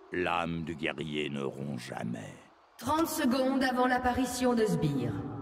L'âme du guerrier ne rompt jamais. 30 secondes avant l'apparition de Sbire.